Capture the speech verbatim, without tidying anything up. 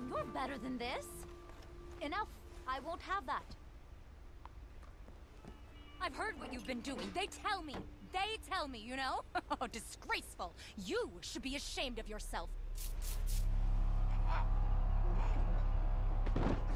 You're better than this. Enough. I won't have that. I've heard what you've been doing. They tell me. They tell me, you know? Oh, disgraceful. You should be ashamed of yourself.